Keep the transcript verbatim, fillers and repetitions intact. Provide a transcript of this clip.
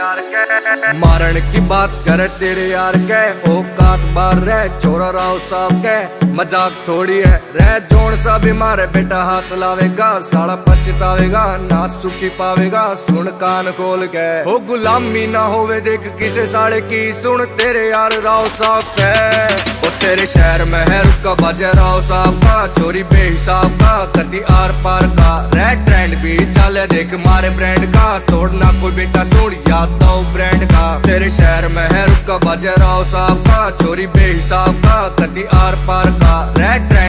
मारण की बात करे तेरे यार के औकात बार रह छोरा राव साहब के मजाक थोड़ी है रह जोन सा भी मारे बेटा हाथ लावेगा साला पछतावेगा ना सुखी पावेगा सुन कान खोल के हो गुलामी ना होवे देख किसे साले की सुन तेरे यार राव साहब के ओ तेरे शहर में है रुका बाजे राव साहब का चोरी बेहिसाब का कदी आर पार का रह ट्रेंड भी चले देख मारे ब्रांड का तोड़ना कोई बेटा सुन याद तो ब्रांड का तेरे शहर में है रुका बाजे राव साहब का चोरी बेहिसाब का कदी आर पार का रह ट्रेंड